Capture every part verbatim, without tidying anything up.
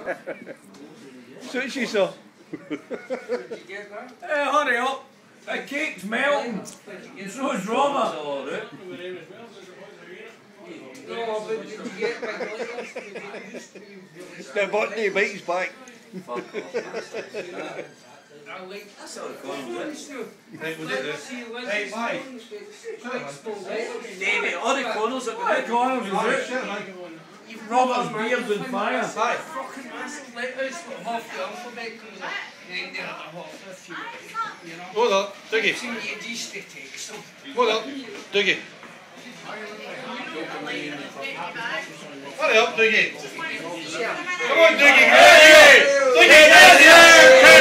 Suits you so. Hey, hurry up. The cake's melting. So is Robert. The birthday bike's back. That's how it goes. Right, we'll do this. Hey, why? David, all the corners are good. The corners is it. Robert's beard's on fire. Fucking massive lighthouse with half the alphabet comes up. Then they're at the hot for a few, you know. Hold up, Dougie. Hold up, Dougie. Hurry up, Dougie. Come on, Dougie. Dougie! Dougie, yes, yes!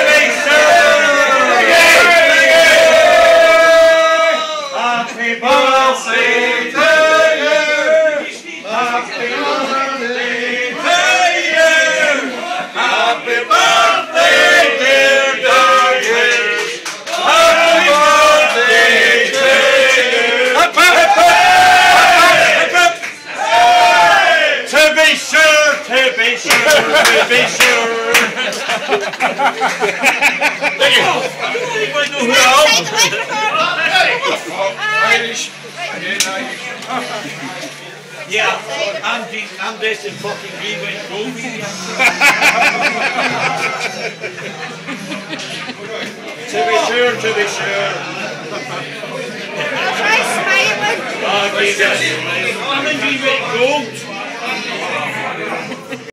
Happy birthday to you! Happy birthday to you! Happy birthday, dear Dougies! Happy birthday to you! To be sure, to be sure, to be sure! Thank you! Anybody know who I am? Irish. Yeah, I'm, I'm dressed in fucking green and gold. To be sure, to be sure. Try smiling. Oh, green and gold. I'm in green and gold.